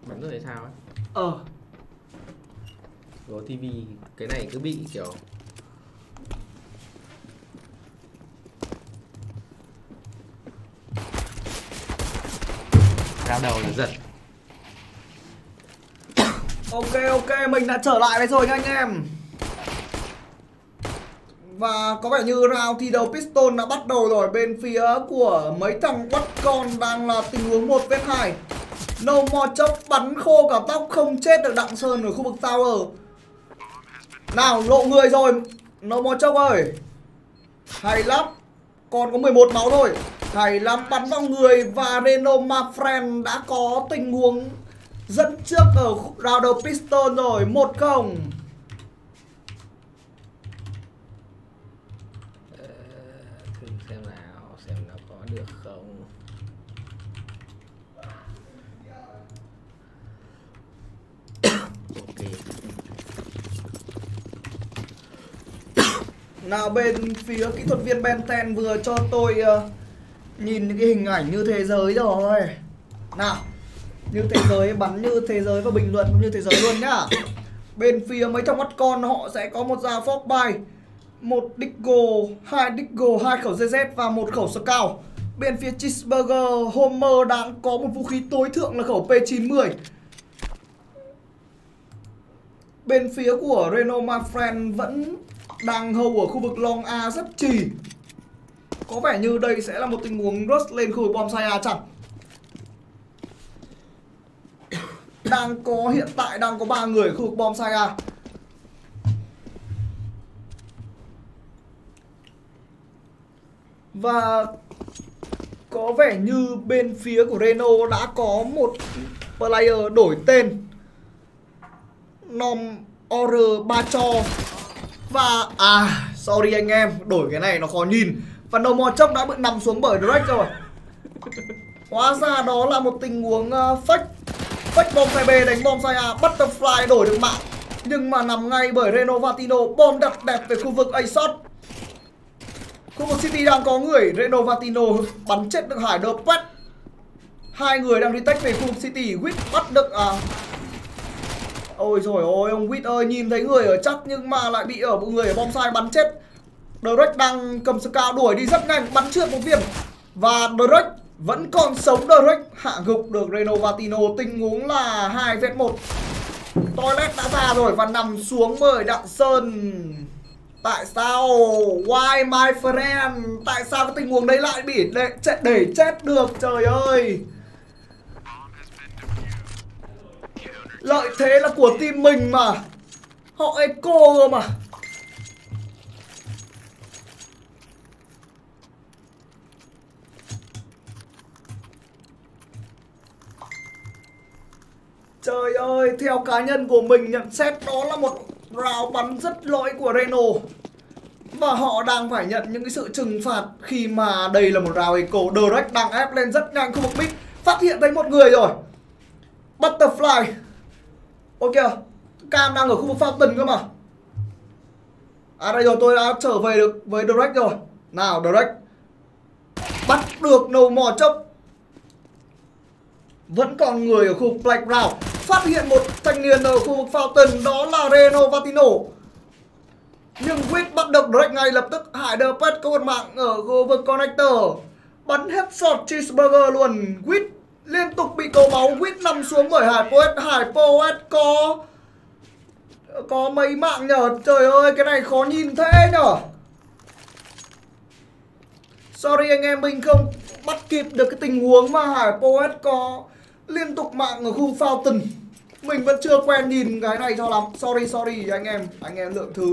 Bắn rồi hay sao ấy? Có tivi cái này cứ bị kiểu rao đầu là giật. Ok, mình đã trở lại đây rồi nha anh em. Và có vẻ như round thi đấu Piston đã bắt đầu rồi. Bên phía của mấy thằng bắt con đang là tình huống 1v2. No More Chốc bắn khô cả tóc không chết được Đặng Sơn ở khu vực Tower. Nào lộ người rồi No More Chốc ơi. Hay lắm. Còn có 11 máu thôi. Hay lắm, bắn vào người. Và Reno my friend đã có tình huống dẫn trước ở round đầu Piston rồi. 1-0. Thử xem nào, xem nó có được không. Ok. Nào bên phía kỹ thuật viên Benten vừa cho tôi nhìn những cái hình ảnh như thế giới rồi. Nào, như thế giới, bắn như thế giới và bình luận cũng như thế giới luôn nhá. Bên phía mấy trong mắt con họ sẽ có một dao Foxby, một Deagle, hai khẩu ZZ và một khẩu Scout. Bên phía Cheeseburger, Homer đang có một vũ khí tối thượng là khẩu P90. Bên phía của Reno my friend vẫn đang hầu ở khu vực Long A rất trì. Có vẻ như đây sẽ là một tình huống rush lên khu vực bom A chẳng. Hiện tại đang có 3 người ở khu vực bom A. Và có vẻ như bên phía của Reno đã có một player đổi tên Nom Or Ba Cho. Và sorry anh em, đổi cái này nó khó nhìn. Và No More Chốc đã bị nằm xuống bởi Drake rồi. Hóa ra đó là một tình huống fake bom xe B đánh bom xe A. Butterfly đổi được mạng nhưng mà nằm ngay bởi Reno Vatino. Bom đặt đẹp về khu vực A-shot. Khu vực City đang có người. Reno Vatino bắn chết được Hải Đờ Pet. Hai người đang đi tách về khu vực City. Wit bắt được ôi rồi ôi, ông Wit ơi, nhìn thấy người ở chắc nhưng mà lại bị một người ở bom sai bắn chết. Drake đang cầm Scout đuổi đi rất nhanh, bắn trượt một viên. Và Drake vẫn còn sống. Drake hạ gục được Reno Vatino. Tình huống là 2v1. Toilet đã ra rồi và nằm xuống bởi Đặng Sơn. Tại sao? Why my friend? Tại sao cái tình huống đấy lại bị để chết được? Trời ơi. Lợi thế là của team mình mà. Họ eco cơ mà. Trời ơi, theo cá nhân của mình nhận xét đó là một round bắn rất lỗi của Reno. Và họ đang phải nhận những cái sự trừng phạt khi mà đây là một round eco. Drake đang ép lên rất nhanh khu vực mid. Phát hiện thấy một người rồi. Butterfly. Ok, Cam đang ở khu vực Fountain cơ mà. Đây rồi, tôi đã trở về được với Drake rồi. Nào, Drake bắt được No More Chốc. Vẫn còn người ở khu vực Playground. Phát hiện một thanh niên ở khu vực Fountain, đó là Reno Vatino. Nhưng Wit bắt được Drake ngay lập tức. Hải Đờ Pet có một mạng ở khu vực Connector. Bắn headshot Cheeseburger luôn. Wit liên tục bị cầu máu. Wit nằm xuống bởi Hải Poet. Hải Poet có mấy mạng nhở. Trời ơi, cái này khó nhìn thế nhở. Sorry anh em, mình không bắt kịp được cái tình huống mà Hải Poet có liên tục mạng ở khu Fountain. Mình vẫn chưa quen nhìn cái này cho lắm. Sorry anh em lượng thứ.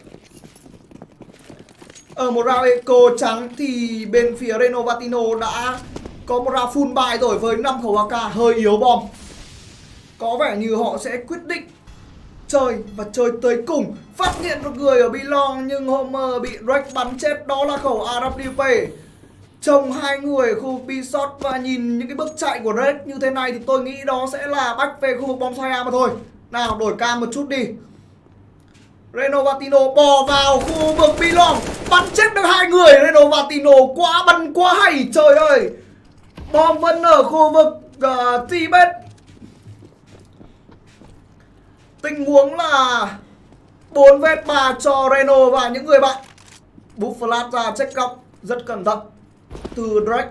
Ở một round eco trắng thì bên phía Reno Vatino đã có một round full buy rồi với 5 khẩu AK, hơi yếu bom. Có vẻ như họ sẽ quyết định chơi và chơi tới cùng. Phát hiện một người ở Belong nhưng Homer bị Drake bắn chết, đó là khẩu RWP. Trông hai người ở khu B-shot và nhìn những cái bước chạy của Drake như thế này thì tôi nghĩ đó sẽ là back về khu vực bom xoay mà thôi. Nào, đổi cam một chút đi. Reno Vatino bò vào khu vực Belong, bắn chết được hai người. Reno Vatino quá bắn quá hay, trời ơi. Bom vẫn ở khu vực Tibet. Tình huống là 4v3 cho Reno và những người bạn. Búp flash ra check góc rất cẩn thận từ Drake.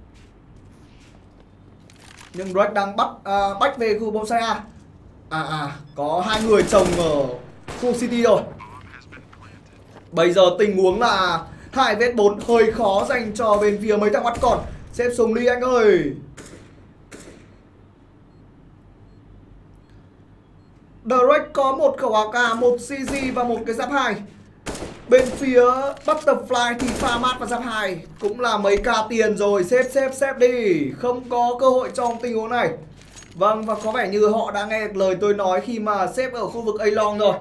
Nhưng Drake đang bách về khu bóng xe A. Có hai người chồng ở khu city rồi. Bây giờ tình huống là 2v4 hơi khó dành cho bên phía mấy thằng mắt còn. Xếp súng đi anh ơi. Drake có một khẩu AK, một CG và một cái giáp 2. Bên phía Butterfly thì pha mát và giáp 2 cũng là mấy ca tiền rồi. Xếp đi. Không có cơ hội trong tình huống này. Vâng, và có vẻ như họ đã nghe được lời tôi nói khi mà xếp ở khu vực A-Long rồi.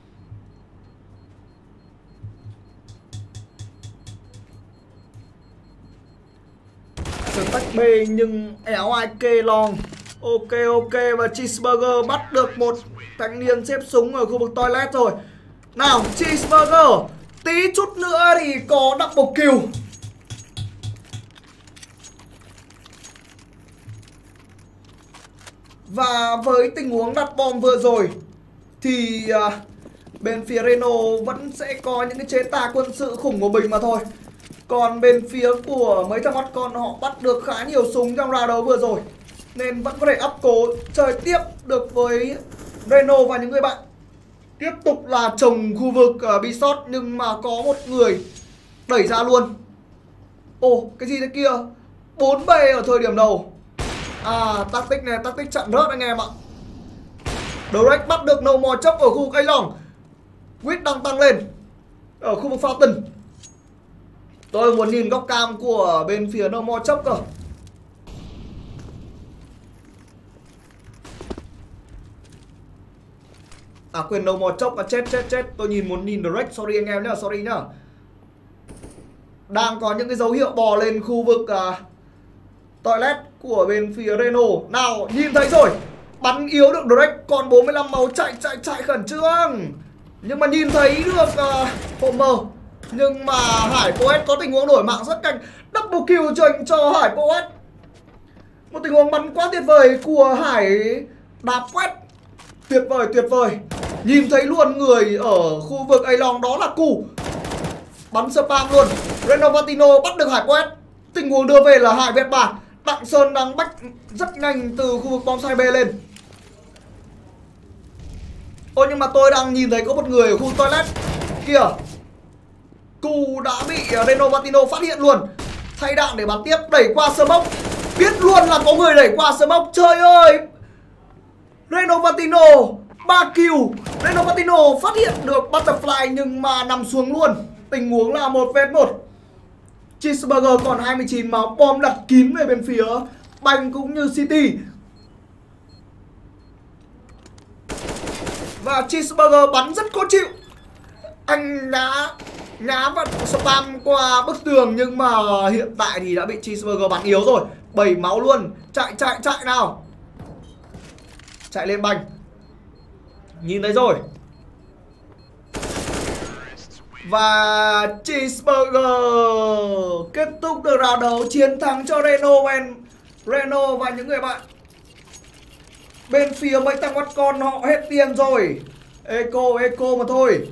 Stack B nhưng éo ai kê long. Ok và Cheeseburger bắt được một thanh niên xếp súng ở khu vực toilet rồi. Nào Cheeseburger, tí chút nữa thì có double kill. Và với tình huống đặt bom vừa rồi thì bên phía Reno vẫn sẽ có những cái chế tài quân sự khủng của mình mà thôi. Còn bên phía của mấy thằng mắt con họ bắt được khá nhiều súng trong round đấu vừa rồi, nên vẫn có thể up cố chơi tiếp được với Reno và những người bạn. Tiếp tục là trồng khu vực B-shot nhưng mà có một người đẩy ra luôn. Ồ, cái gì thế kia? 4B ở thời điểm đầu. Tactic này, tactic chặn rớt anh em ạ. Drake bắt được No More Chốc ở khu vực A-Long. Quýt đang tăng lên ở khu vực Fountain. Tôi muốn nhìn góc cam của bên phía No More Chốc cơ. Quên, No More Chốc chết. Tôi muốn nhìn Drake, sorry anh em nhá, sorry nhá. Đang có những cái dấu hiệu bò lên khu vực toilet của bên phía Reno. Nào, nhìn thấy rồi. Bắn yếu được Drake, còn 45 máu, chạy khẩn trương. Nhưng mà nhìn thấy được Homer. Nhưng mà Hải Poet có tình huống đổi mạng rất nhanh. Double kill cho Hải Poet. Một tình huống bắn quá tuyệt vời của Hải Đạp Poet. Tuyệt vời. Nhìn thấy luôn người ở khu vực A-Long, đó là Cù. Bắn spam luôn. Renovatino bắt được Hải Poet. Tình huống đưa về là 2v3. Đặng Sơn đang bách rất nhanh từ khu vực bombsite B lên. Ôi nhưng mà tôi đang nhìn thấy có một người ở khu toilet kìa. Cù đã bị Renovatino phát hiện luôn. Thay đạn để bắn tiếp, đẩy qua smoke. Biết luôn là có người đẩy qua smoke. Trời ơi, Renovatino 3 kill. Renovatino phát hiện được Butterfly nhưng mà nằm xuống luôn. Tình huống là 1v1. Cheeseburger còn 29 máu. Bom đặt kín về bên phía Banh cũng như City. Và Cheeseburger bắn rất khó chịu. Anh đã nhá và spam qua bức tường, nhưng mà hiện tại thì đã bị Cheeseburger bắn yếu rồi. 7 máu luôn. Chạy nào. Chạy lên Banh. Nhìn thấy rồi. Và Cheeseburger kết thúc được round đấu, chiến thắng cho Reno và những người bạn. Bên phía mấy thằng mắt con họ hết tiền rồi. Eco mà thôi.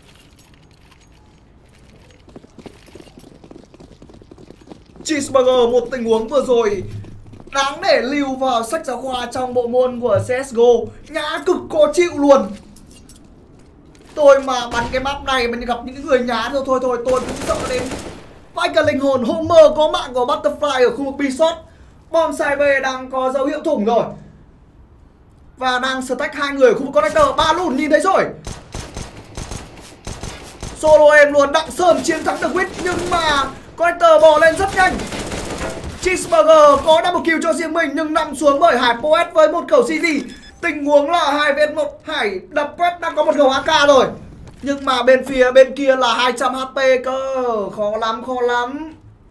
Cheeseburger, một tình huống vừa rồi đáng để lưu vào sách giáo khoa trong bộ môn của CSGO. Nhá cực khó chịu luôn. Tôi mà bắn cái map này mà gặp những người nhá thôi tôi cũng sợ đến vãi cả linh hồn. Homer có mạng của Butterfly ở khu vực B-shot. Bombsite B đang có dấu hiệu thủng rồi. Và đang stack hai người ở khu vực connector. 3 lùn nhìn thấy rồi. Solo em luôn. Đặng Sơn chiến thắng được Wit. Nhưng mà connector bò lên rất nhanh. Cheeseburger có double kill cho riêng mình nhưng nằm xuống bởi Hải Poet với một khẩu CZ. Tình huống là 2v1. Hải đập Poet đang có một khẩu AK rồi. Nhưng mà bên phía bên kia là 200 HP cơ. Khó lắm.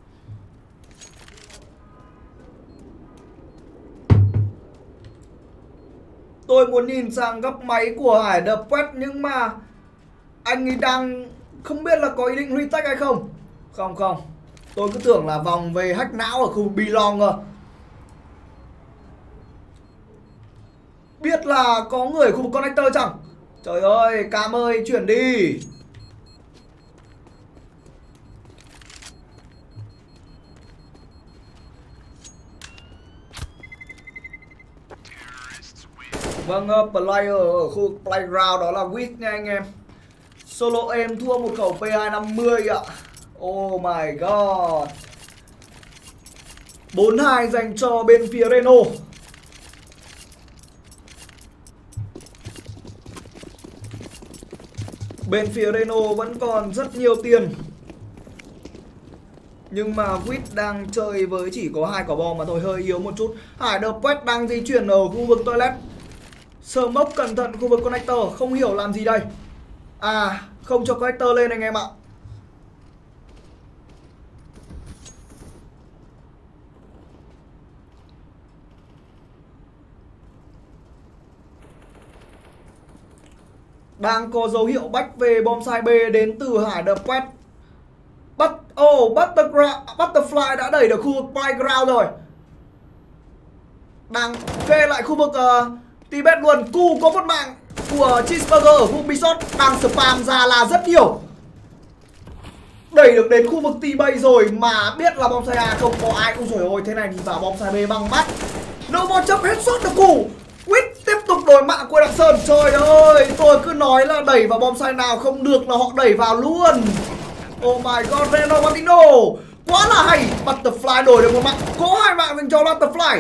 Tôi muốn nhìn sang góc máy của Hải đập Poet, nhưng mà anh ấy đang không biết là có ý định retake hay không. Không. Tôi cứ tưởng là vòng về hack não ở khu B-Long cơ. biết là có người khu vực connector chẳng? Trời ơi, Cam ơi, chuyển đi. Vâng, player ở khu vực playground đó là Wit nha anh em. Solo em thua một khẩu P250 ạ. Oh my god. 4-2 dành cho bên phía Reno. Bên phía Reno vẫn còn rất nhiều tiền. Nhưng mà Wit đang chơi với chỉ có 2 quả bom mà thôi, hơi yếu một chút. Hải The Pet đang di chuyển ở khu vực toilet. Smoke cẩn thận khu vực connector, không hiểu làm gì đây. À, không cho connector lên anh em ạ. Đang có dấu hiệu back về bombsite B đến từ Hải The Pet. Butterfly đã đẩy được khu vực playground rồi. Đang kê lại khu vực Tibet luôn. Cu có một mạng của Cheeseburger ở khu Bisot đang spam ra là rất nhiều. Đẩy được đến khu vực T-Bay rồi mà biết là bombsite A không có ai. Ôi dồi ôi, thế này thì vào bombsite B bằng mắt. No more chấp headshot được Cu. Wit tiếp tục đổi mạng của Đặng Sơn. Trời ơi, tôi cứ nói là đẩy vào bombsite nào không được là họ đẩy vào luôn. Oh my god, Reno Martino quá là hay. Butterfly đổi được một mạng. Có 2 mạng dành cho Butterfly.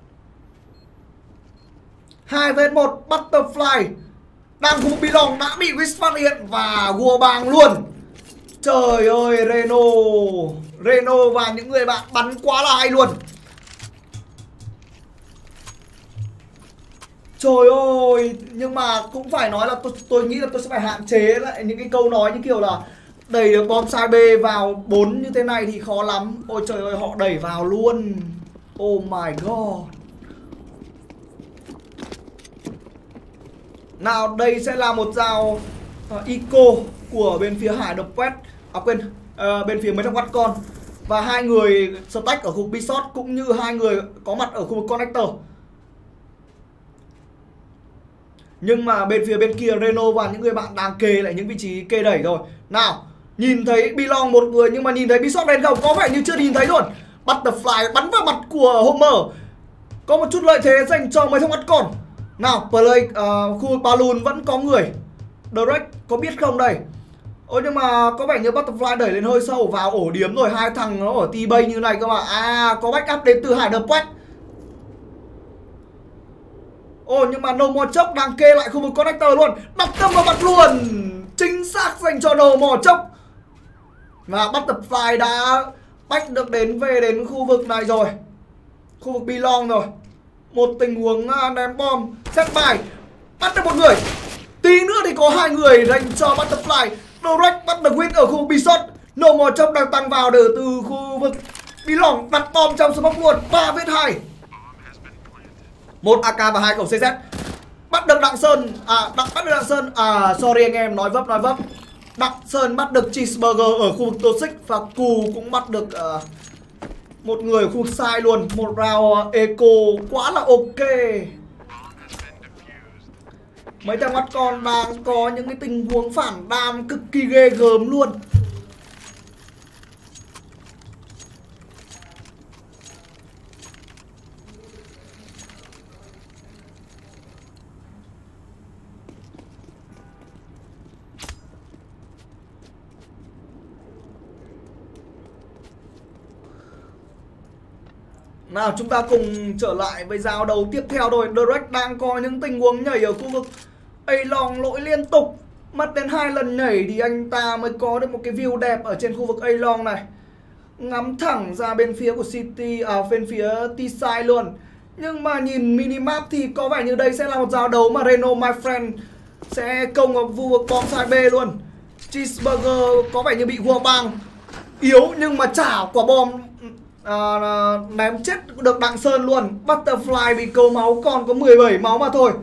2v1 Butterfly đang cùng Bilong đã bị Wis phát hiện và gua bang luôn. Trời ơi, Reno và những người bạn bắn quá là hay luôn. Trời ơi, nhưng mà cũng phải nói là tôi nghĩ là tôi sẽ phải hạn chế lại những cái câu nói như kiểu là đẩy được bombsite B vào 4 như thế này thì khó lắm. Ôi trời ơi, họ đẩy vào luôn. Oh my god. Nào, đây sẽ là một round eco của bên phía Hải Độc Quét. À quên, bên phía mấy thằng bắt con. Và 2 người stack ở khu vực Bisot cũng như 2 người có mặt ở khu vực connector. Nhưng mà bên phía bên kia Reno và những người bạn đang kê lại những vị trí kê đẩy rồi. Nào, nhìn thấy Bilong một người nhưng mà nhìn thấy Bisot lên không? Có vẻ như chưa nhìn thấy luôn. Butterfly bắn vào mặt của Homer. Có một chút lợi thế dành cho mấy thằng bắt con. Nào, play khu vực Balloon vẫn có người. Direct có biết không đây? Ôi nhưng mà có vẻ như Butterfly đẩy lên hơi sâu vào ổ điếm rồi. 2 thằng nó ở T-Bay như này cơ mà. À, có backup đến từ Hải The Quét. Ồ nhưng mà No More Chốc đang kê lại khu vực connector luôn. Đặt tâm vào mặt luôn. Chính xác dành cho No More Chốc. Và Butterfly đã bách được về đến khu vực này rồi. Khu vực Belong rồi. Một tình huống ném bom. Set bài. Bắt được một người. Tí nữa thì có 2 người dành cho Butterfly. Direct bắt được Win ở khu vực Bisot. No More Chốc đang tăng vào từ khu vực Belong. Đặt bom trong smoke luôn. 3v2. 1 AK và 2 khẩu CZ. Bắt được Đặng Sơn. Bắt được Đặng Sơn. Sorry anh em, nói vấp. Đặng Sơn bắt được Cheeseburger ở khu vực Toxic. Và Cù cũng bắt được một người ở khu vực sai luôn. Một round eco quá là ok. Mấy thằng mắt con đang có những cái tình huống phản đam cực kỳ ghê gớm luôn. Nào chúng ta cùng trở lại với giao đấu tiếp theo rồi. Direct đang có những tình huống nhảy ở khu vực A-Long lỗi liên tục. Mất đến 2 lần nhảy thì anh ta mới có được một cái view đẹp ở trên khu vực A-Long này. Ngắm thẳng ra bên phía của City, bên phía T-Side luôn. Nhưng mà nhìn minimap thì có vẻ như đây sẽ là một giao đấu mà Reno my friend sẽ công ở khu vực bombsite B luôn. Cheeseburger có vẻ như bị hua bang. Yếu nhưng mà trả quả bom ném chết được Đặng Sơn luôn. Butterfly bị câu máu còn có 17 máu mà thôi.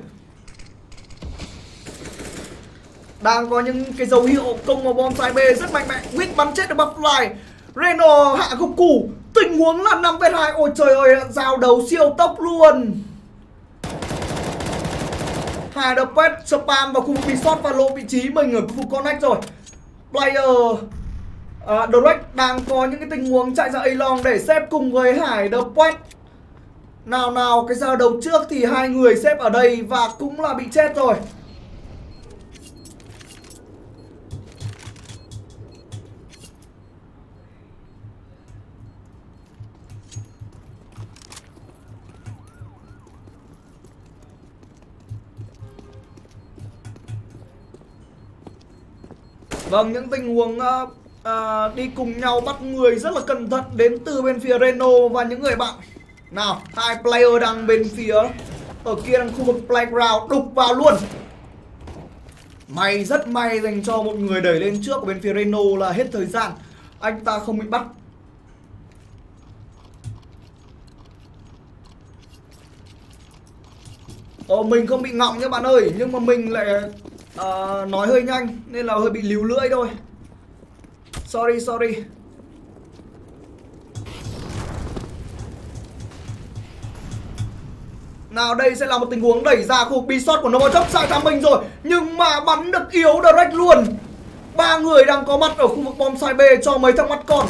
Đang có những cái dấu hiệu công vào bombsite B rất mạnh mẽ. Wit bắn chết được Butterfly. Reno hạ gục Củ. Tình huống là 5v2. Ôi trời ơi, giao đấu siêu tốc luôn. Hyderpet spam vào khu vực Bishop và lộ vị trí mình ở khu vực connect rồi. Player Drake đang có những cái tình huống chạy ra A-Long để xếp cùng với Hyderpet. Nào cái giao đấu trước thì hai người xếp ở đây và cũng là bị chết rồi. Vâng, những tình huống đi cùng nhau bắt người rất là cẩn thận đến từ bên phía Reno và những người bạn. Nào, hai player đang bên phía ở kia đang khu vực playground đục vào luôn. Rất may dành cho một người đẩy lên trước của bên phía Reno là hết thời gian. Anh ta không bị bắt. Mình không bị ngọng nha bạn ơi, nhưng mà mình lại nói hơi nhanh nên là hơi bị líu lưỡi thôi. Sorry. Nào đây sẽ là một tình huống đẩy ra khu B-shot của Nomochok sai tham mình rồi. Nhưng mà bắn được yếu direct luôn. Ba người đang có mặt ở khu vực bom side B cho mấy thằng mắt con.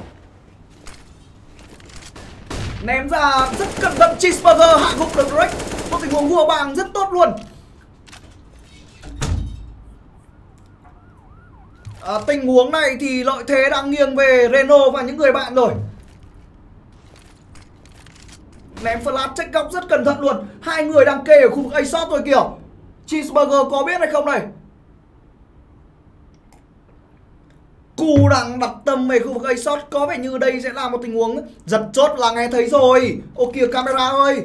Ném ra rất cẩn thận, Cheeseburger hạ gục được direct. Một tình huống vua bàng rất tốt luôn. Tình huống này thì lợi thế đang nghiêng về Reno và những người bạn rồi. Ném flash check góc rất cẩn thận luôn. Hai người đang kê ở khu vực A-shot rồi kìa. Cheeseburger có biết hay không này? Cù đang đặt tâm về khu vực A-shot. Có vẻ như đây sẽ là một tình huống giật chốt là nghe thấy rồi. Ô kìa camera ơi.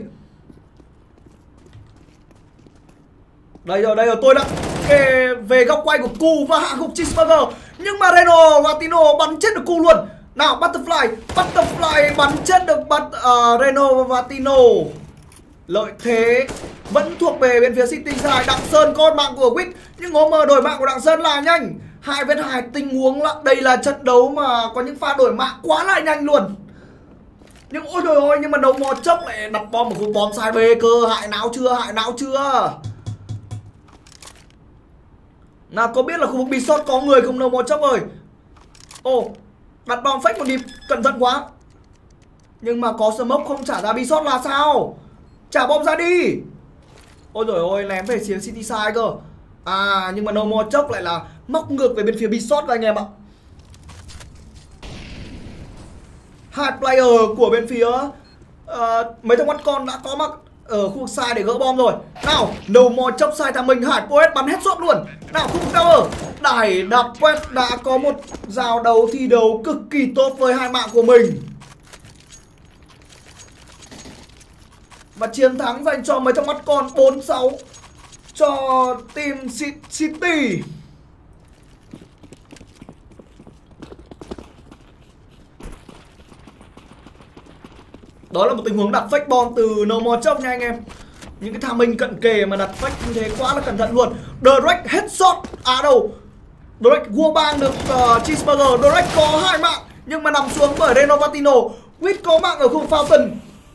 Đây rồi, tôi đã kê về góc quay của Cù và hạ gục Cheeseburger. Nhưng mà Reno và Tino bắn chết được Cù luôn. Nào Butterfly bắn chết được Reno và Tino. Lợi thế vẫn thuộc về bên phía City Side. Đặng Sơn con mạng của Wit. Nhưng ngó mờ đổi mạng của Đặng Sơn là nhanh. 2v2 tình huống là đây là trận đấu mà có những pha đổi mạng quá là nhanh luôn. Nhưng ôi trời ơi, nhưng mà đầu mò chốc lại đặt bom ở khu bom side B cơ. Hại não chưa. Nào có biết là khu vực B-shot có người không đâu mò chốc ơi. Đặt bom fake một nhịp cẩn thận quá. Nhưng mà có smoke không trả ra B-shot là sao? Trả bom ra đi. Ôi trời ơi, ném về phía City Side cơ. Nhưng mà No More Chốc lại là móc ngược về bên phía B-shot các anh em ạ. Hai player của bên phía mấy thằng mắt con đã có mặt ở khu vực side để gỡ bom rồi. Nào, No More Chốc sai thằng mình. Hải Poet bắn headshot luôn. Nào, khu vực tower. Đài Đạp Poet đã có một giao đấu thi đấu cực kỳ tốt với hai mạng của mình. Và chiến thắng dành cho mấy thằng mắt con 4-6 cho team City. Đó là một tình huống đặt fake bom từ No More Chốc nha anh em. Những cái thằng mình cận kề mà đặt fake như thế quá là cẩn thận luôn. Direct headshot. Direct vua bang được Cheeseburger. Direct có 2 mạng nhưng mà nằm xuống bởi Reno Vatino. Wit có mạng ở khu vực Fountain.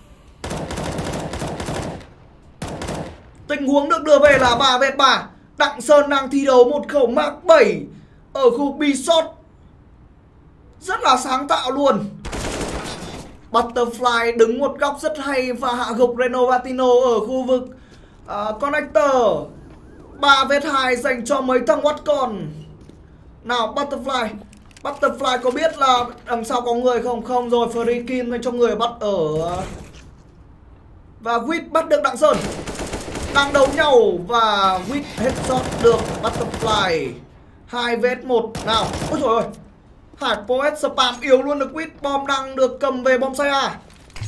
Tình huống được đưa về là 3v3. Đặng Sơn đang thi đấu một khẩu Mark 7 ở khu B-shot. Rất là sáng tạo luôn. Butterfly đứng một góc rất hay và hạ gục Reno Vatino ở khu vực connector. 3v2 dành cho mấy thằng Watcon. Nào Butterfly có biết là đằng sau có người không? Không rồi, Free Kim dành cho người bắt ở. Và Wit bắt được Đặng Sơn. Đang đấu nhau và Wit headshot được Butterfly. 2v1. Nào, ôi trời ơi, Hải Poet spam yếu luôn được Wit. Bom đang được cầm về bom say A.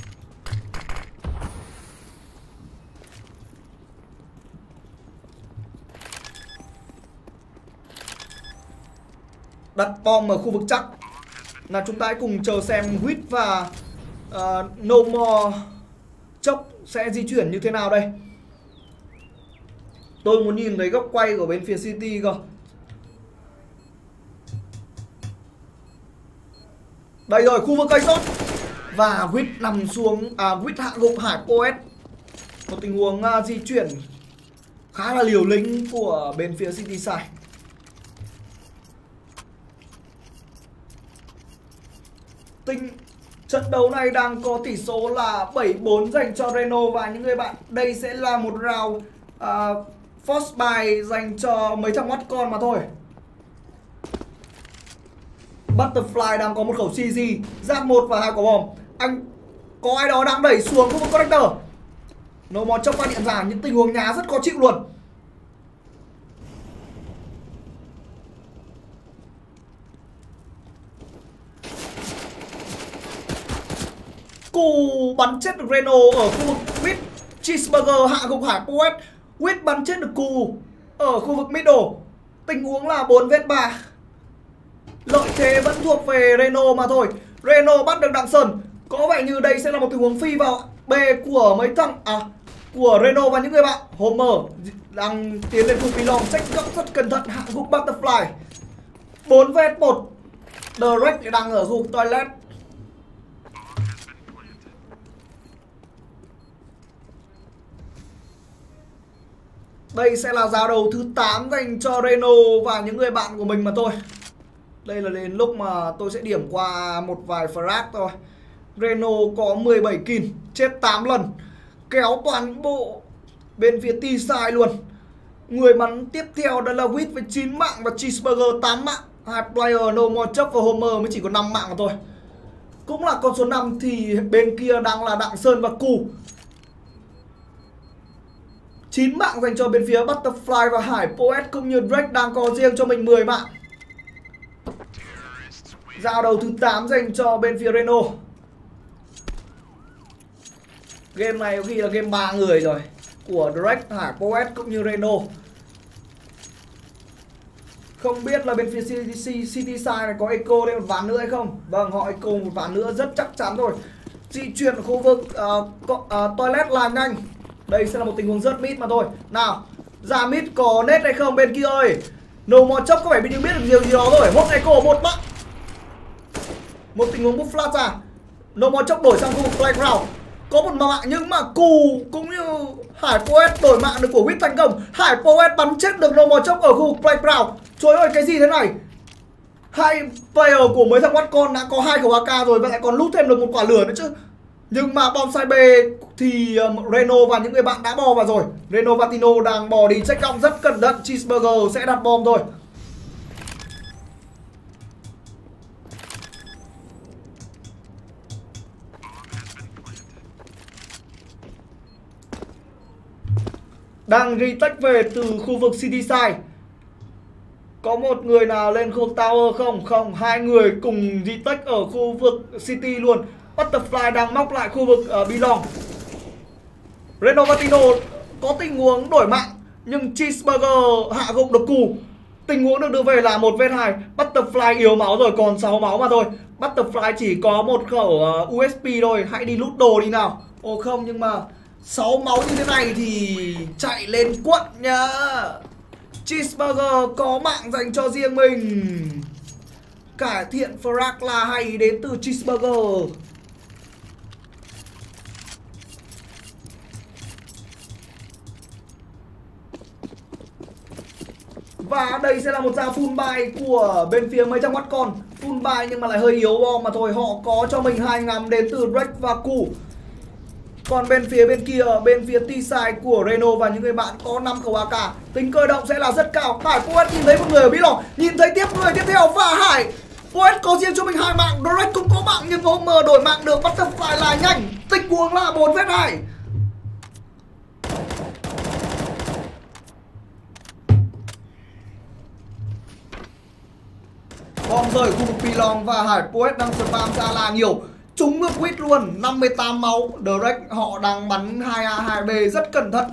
Đặt bom ở khu vực chắc. Là chúng ta hãy cùng chờ xem Wit và No More Chốc sẽ di chuyển như thế nào đây. Tôi muốn nhìn thấy góc quay của bên phía City cơ. Đây rồi, khu vực cây sốt. Và Wit nằm xuống. Wit hạ gục Hải Poet. Một tình huống di chuyển khá là liều lĩnh của bên phía Cityside. Trận đấu này đang có tỷ số là 7-4 dành cho Reno và những người bạn. Đây sẽ là một round force buy dành cho mấy thằng mắt con mà thôi. Butterfly đang có một khẩu CZ, giáp 1 và 2 quả bom. Anh có ai đó đang đẩy xuống khu vực connector. No More chốc qua điện giả, những tình huống nhá rất khó chịu luôn. Cù bắn chết được Reno ở khu vực mid. Cheeseburger hạ gục Hải Poet. Wit bắn chết được Cù ở khu vực middle. Tình huống là 4vs3. Lợi thế vẫn thuộc về Reno mà thôi. Reno bắt được Đặng Sơn. Có vẻ như đây sẽ là một tình huống phi vào B của mấy thằng của Reno và những người bạn. Homer đang tiến lên khu pylon, check góc rất cẩn thận, hạ gục Butterfly. 4vs1. Direct đang ở khu vực toilet. Đây sẽ là giao đấu thứ 8 dành cho Reno và những người bạn của mình mà thôi. Đây là đến lúc mà tôi sẽ điểm qua một vài frag thôi. Reno có 17 kill, chết 8 lần, kéo toàn bộ bên phía T-side luôn. Người bắn tiếp theo đó là Wit với 9 mạng và Cheeseburger 8 mạng. Hai player No More Chop và Homer mới chỉ có 5 mạng mà thôi. Cũng là con số 5 thì bên kia đang là Đặng Sơn và Cù. 9 mạng dành cho bên phía Butterfly và Hải Poet, cũng như Drake đang có riêng cho mình 10 mạng. Giao đầu thứ 8 dành cho bên phía Reno. Game này có khi là game 3 người rồi, của Drake, Hải Poet cũng như Reno. Không biết là bên phía Cityside này có echo lên một ván nữa hay không. Vâng, họ echo một ván nữa rất chắc chắn rồi. Di chuyển ở khu vực toilet là nhanh. Đây sẽ là một tình huống rớt mid mà thôi. Nào, ra mid có net hay không bên kia ơi. No More Chop có vẻ biết được điều gì đó rồi. Hốt echo một mạng. Một tình huống bút flash ra. No More Chop đổi sang khu vực playground. Có một mạng nhưng mà Cù cũng như Hải Poet đổi mạng được của Wit thành công. Hải Poet bắn chết được No More Chop ở khu vực playground. Trời ơi, cái gì thế này. Hai player của mấy thằng bắt con đã có 2 khẩu AK rồi, và lại còn lút thêm được một quả lửa nữa chứ. Nhưng mà bom side B thì Reno và những người bạn đã bò vào rồi. Reno và Tino đang bò đi check out rất cẩn thận. Cheeseburger sẽ đặt bom thôi. Đang retake về từ khu vực Cityside. Có một người nào lên khu vực Tower không? Không, hai người cùng retake ở khu vực City luôn. Butterfly đang móc lại khu vực Belong. Reno Vatino có tình huống đổi mạng, nhưng Cheeseburger hạ gục được Cù. Tình huống được đưa về là 1vs2. Butterfly yếu máu rồi, còn 6 máu mà thôi. Butterfly chỉ có một khẩu USP thôi. Hãy đi lút đồ đi nào. Ồ không, nhưng mà 6 máu như thế này thì chạy lên quận nhá. Cheeseburger có mạng dành cho riêng mình. Cải thiện frag là hay đến từ Cheeseburger. Và đây sẽ là một giao full buy của bên phía mấy trăm mắt con. Full buy nhưng mà lại hơi yếu bom mà thôi. Họ có cho mình 2 ngắm đến từ Drake và Cù. Còn bên kia, bên phía T-side của Reno và những người bạn có 5 khẩu AK. Tính cơ động sẽ là rất cao. Hải Poet nhìn thấy một người ở Bilong, nhìn thấy tiếp người tiếp theo và Hải Poet có riêng cho mình 2 mạng. Drake cũng có mạng nhưng Homer đổi mạng được. Butterfly là nhanh. Tình huống là 4vs2. Bom rơi khu vực Pilong và Hải Poet đang spam ra là nhiều. Trúng ngược Wit luôn, 58 máu. Direct họ đang bắn 2A 2B rất cẩn thận.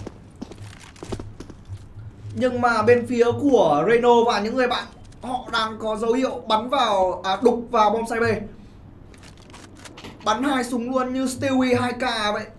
Nhưng mà bên phía của Reno và những người bạn, họ đang có dấu hiệu bắn vào, đục vào bom side B. Bắn 2 súng luôn như Stewie 2K vậy.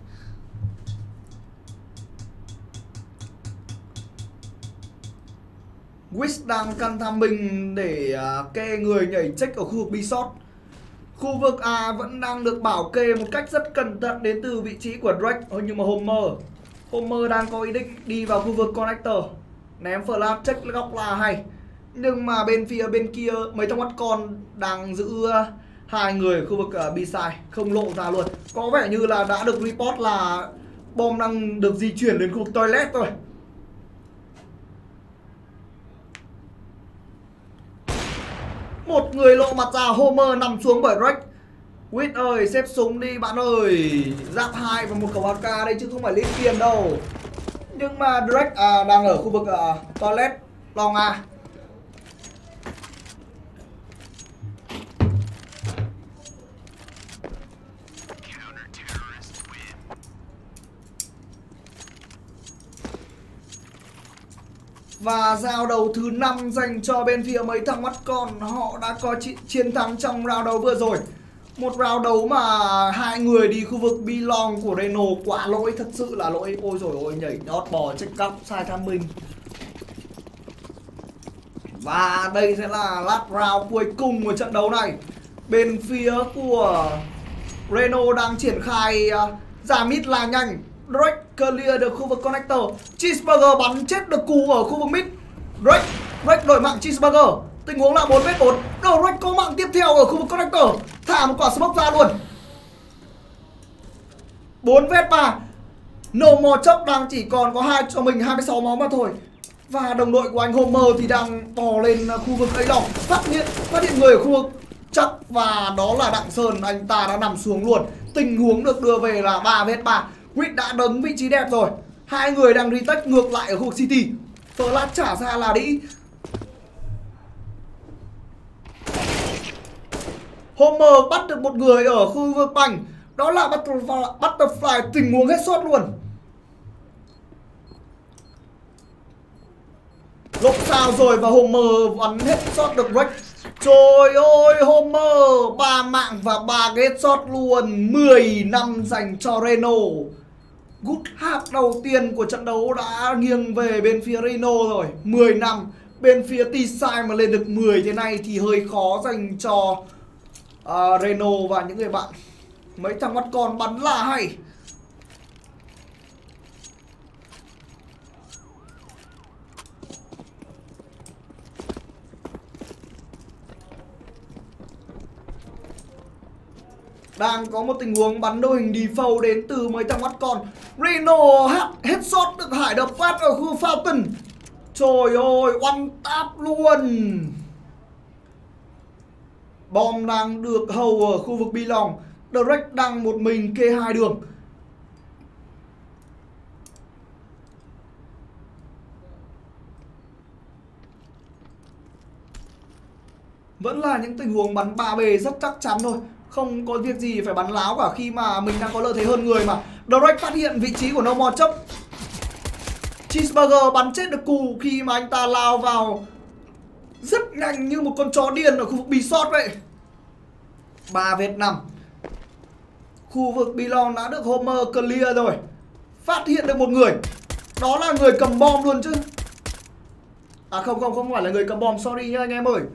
Wish đang căn thăm mình để kê người nhảy check ở khu vực B-shot. Khu vực A vẫn đang được bảo kê một cách rất cẩn thận đến từ vị trí của Drake. Nhưng mà Homer đang có ý định đi vào khu vực connector, ném flash check góc là hay. Nhưng mà bên phía bên kia mấy thằng mắt con đang giữ hai người ở khu vực B-side, không lộ ra luôn. Có vẻ như là đã được report là bom đang được di chuyển đến khu vực toilet rồi. Một người lộ mặt ra, Homer nằm xuống bởi Rex. Wit ơi, xếp súng đi bạn ơi. Giáp 2 và một khẩu AK đây chứ không phải lên tiền đâu. Nhưng mà Drake đang ở khu vực toilet Long A. Và giao đấu thứ 5 dành cho bên phía mấy thằng mắt con. Họ đã có chiến thắng trong round đấu vừa rồi. Một round đấu mà hai người đi khu vực belong của Reno quá lỗi, thật sự là lỗi. Ôi rồi ôi, nhảy nhót bò check up sai tham minh. Và đây sẽ là last round cuối cùng của trận đấu này. Bên phía của Reno đang triển khai ra mid là nhanh. Drake clear được khu vực connector. Cheeseburger bắn chết được cù ở khu vực mid. Drake đổi mạng Cheeseburger. Tình huống là 4v4. Drake có mạng tiếp theo ở khu vực connector. Thả một quả smoke ra luôn. 4v3. No More Chốc đang chỉ còn có cho mình 26 máu mà thôi. Và đồng đội của anh Homer thì đang bò lên khu vực ấy lòng. Phát hiện người ở khu vực chắc, và đó là Đặng Sơn. Anh ta đã nằm xuống luôn. Tình huống được đưa về là 3v3. Quýt đã đứng vị trí đẹp rồi. Hai người đang retake ngược lại ở khu vực City. Flash trả ra là đi. Homer bắt được một người ở khu vực bành. Đó là Butterfly, tình huống hết shot luôn. Lộn sao rồi và Homer bắn hết shot được Rex. Trời ơi, Homer 3 mạng và 3 headshot luôn. 10 năm dành cho Reno. Good half đầu tiên của trận đấu đã nghiêng về bên phía Reno rồi. 10 năm. Bên phía T-Side mà lên được 10 thế này thì hơi khó dành cho Reno và những người bạn. Mấy thằng mắt con bắn là hay. Đang có một tình huống bắn đôi hình default đến từ mấy thằng mắt con. Reno headshot được Hải đập phát ở khu Fountain. Trời ơi, one tap luôn. Bom đang được hầu ở khu vực belong. Drake đang một mình kê hai đường. Vẫn là những tình huống bắn 3B rất chắc chắn thôi. Không có việc gì phải bắn láo cả khi mà mình đang có lợi thế hơn người mà. Drake phát hiện vị trí của No More Chốc. Cheeseburger bắn chết được cù khi mà anh ta lao vào rất nhanh như một con chó điên ở khu vực B-shot vậy. 3v5. Khu vực belong đã được Homer clear rồi. Phát hiện được một người. Đó là người cầm bom luôn chứ. À không phải là người cầm bom, sorry nha anh em ơi.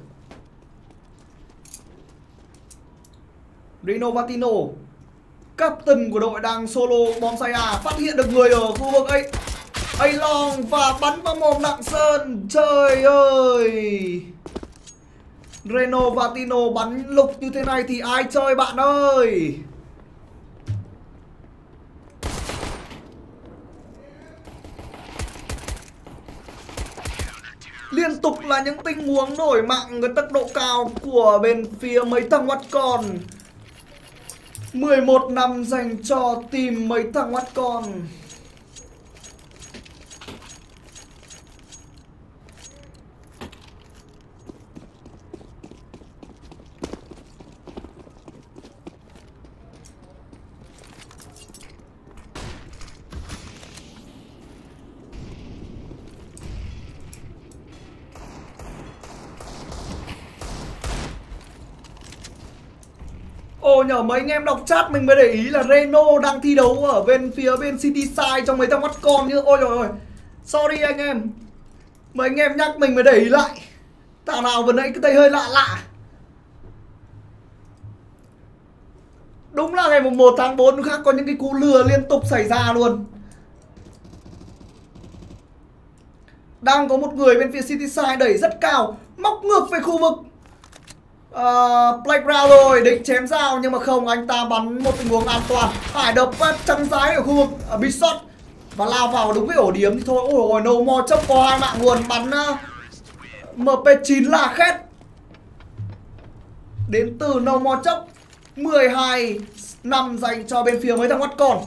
Reno Vatino, captain của đội đang solo bonsai phát hiện được người ở khu vực ấy A-long và bắn vào mồm Đặng Sơn. Trời ơi, Reno Vatino bắn lục như thế này thì ai chơi bạn ơi. Liên tục là những tình huống đổi mạng với tốc độ cao của bên phía mấy thằng mắt con. 11 năm dành cho team mấy thằng mắt con. Ồ nhờ, mấy anh em đọc chat mình mới để ý là Reno đang thi đấu ở bên phía bên City Side trong mấy thằng mắt con như. Ôi trời ơi, sorry anh em. Mấy anh em nhắc mình mới để ý lại. Thằng nào vừa nãy cứ thấy hơi lạ lạ. Đúng là ngày 1 tháng 4 khác có những cái cú lừa liên tục xảy ra luôn. Đang có một người bên phía City Side đẩy rất cao, móc ngược về khu vực playground rồi, định chém dao nhưng mà không, anh ta bắn một tình huống an toàn. Hải đập chân trái ở khu vực bị shot và lao vào đúng cái ổ điểm thì thôi. Ôi ôi, No More chốc có 2 mạng luôn, bắn MP9 là khét đến từ No More chốc. 12-5 dành cho bên phía mấy thằng mắt còn.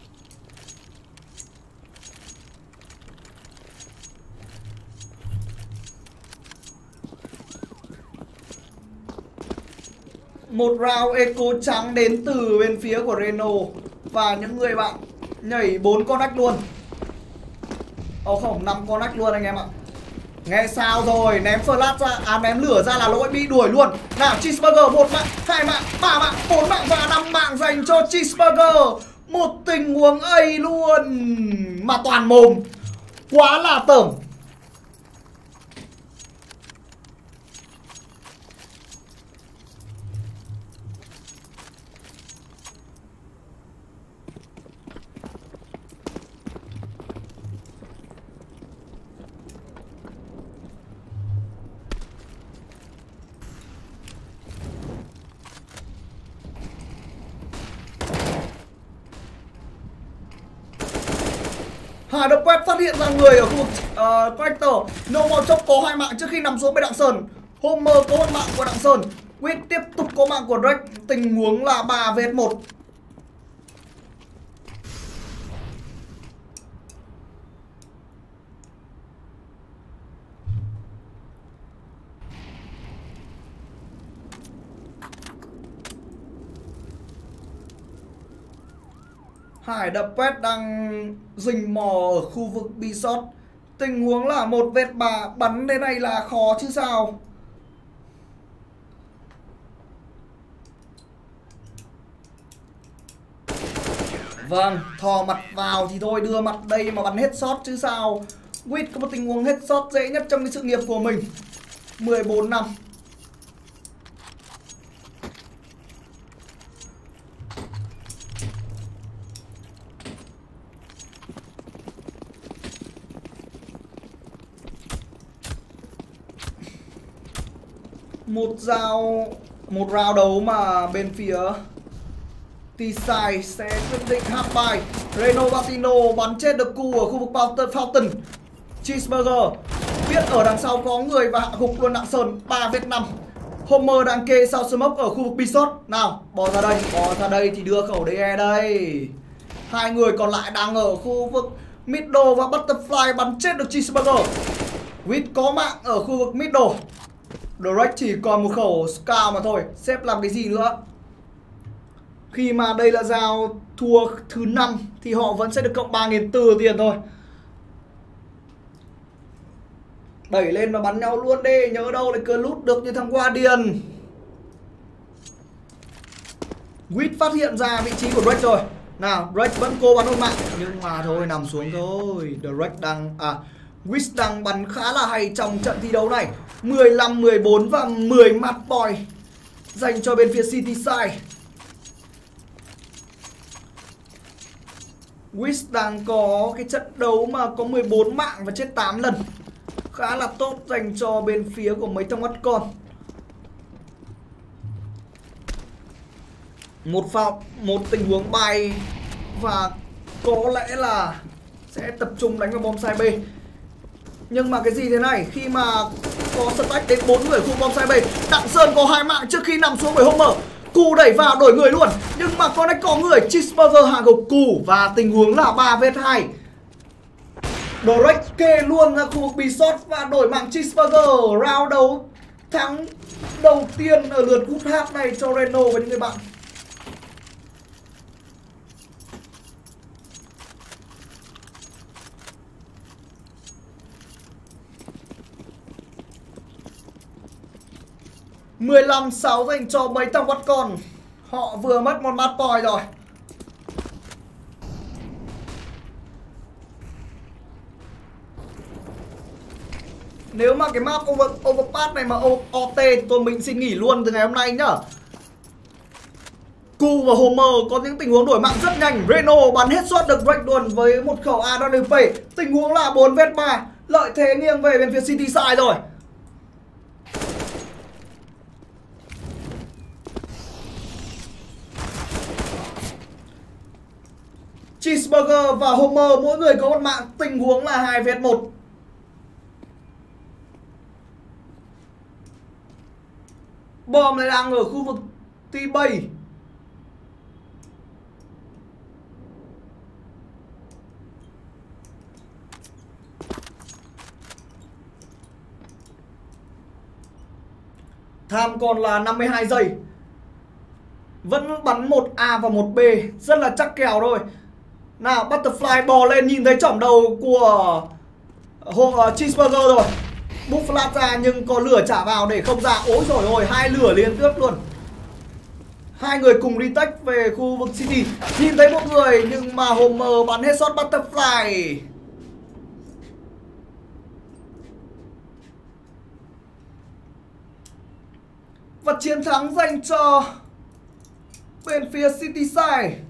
Một round echo trắng đến từ bên phía của Reno và những người bạn nhảy 4 con ách luôn. Không, 5 con ách luôn anh em ạ. Nghe sao rồi, ném flash ra, ném lửa ra là lỗi, bị đuổi luôn. Nào, Cheeseburger 1 mạng, 2 mạng, 3 mạng, 4 mạng và 5 mạng dành cho Cheeseburger. Một tình huống A luôn mà toàn mồm, quá là tởm. Hà đập quét phát hiện ra người ở khu vực Tractor. No More chốc có 2 mạng trước khi nằm xuống bên Đặng Sơn. Homer có 1 mạng của Đặng Sơn. Quýt tiếp tục có mạng của Drake. Tình huống là 3v1. Hải đập quét đang rình mò ở khu vực B-shot. Tình huống là 1v3, bắn đến này là khó chứ sao. Vâng, thò mặt vào thì thôi, đưa mặt đây mà bắn headshot chứ sao. Quýt có một tình huống headshot dễ nhất trong cái sự nghiệp của mình. 14 năm. Một round đấu mà bên phía T-Side sẽ quyết định half bài. Reno Batino bắn chết được Cu ở khu vực Fountain. Cheeseburger biết ở đằng sau có người và hạ gục luôn Đặng Sơn. 3v5. Homer đang kê sau smoke ở khu vực B-shot. Nào, bò ra đây thì đưa khẩu DE đây. 2 người còn lại đang ở khu vực middle và Butterfly bắn chết được Cheeseburger. Wit có mạng ở khu vực middle. Drake chỉ còn một khẩu Scar mà thôi. Xếp làm cái gì nữa. Khi mà đây là giao thua thứ 5 thì họ vẫn sẽ được cộng 3.400 tiền thôi. Đẩy lên và bắn nhau luôn đi. Nhớ đâu lại cứ lút được như thằng Guardian. Wit phát hiện ra vị trí của Drake rồi. Nào, Drake vẫn cố bắn một mạng, nhưng mà thôi, nằm xuống thôi. Drake đang Wit đang bắn khá là hay trong trận thi đấu này. 15, 14 và 10 match point dành cho bên phía City Side. Wit đang có cái trận đấu mà có 14 mạng và chết 8 lần. Khá là tốt dành cho bên phía của mấy thằng mắt con. Một tình huống bay và có lẽ là sẽ tập trung đánh vào bom sai B. Nhưng mà cái gì thế này, khi mà có stack đến 4 người khu bom sai B, Đặng Sơn có 2 mạng trước khi nằm xuống bởi Homer. Cu đẩy vào đổi người luôn, nhưng mà con này có người. Cheeseburger hạ gục Cu và tình huống là 3v2. Drake kê luôn ra khu vực B-shot và đổi mạng Cheeseburger. Round đấu thắng đầu tiên ở lượt Good Half này cho Reno và những người bạn. $15-6 dành cho mấy thằng bắt con. Họ vừa mất một match point rồi. Nếu mà cái map overpass này mà OT thì mình xin nghỉ luôn từ ngày hôm nay nhá. Cu và Homer có những tình huống đổi mạng rất nhanh. Reno bắn headshot được Drake luôn với một khẩu AWP. Tình huống là 4v3. Lợi thế nghiêng về bên phía City side rồi. Cheeseburger và Homer mỗi người có một mạng, tình huống là 2v1. Bom lại đang ở khu vực T-Bay. Tham còn là 52 giây. Vẫn bắn một A và một B, rất là chắc kèo thôi. Nào, Butterfly bò lên, nhìn thấy chỏm đầu của Cheeseburger rồi. Búp flash ra nhưng có lửa trả vào để không ra. Ôi rồi ôi, 2 lửa liên tiếp luôn. Hai người cùng retake về khu vực City. Nhìn thấy một người nhưng mà Homer bắn headshot Butterfly. Và chiến thắng dành cho bên phía City side.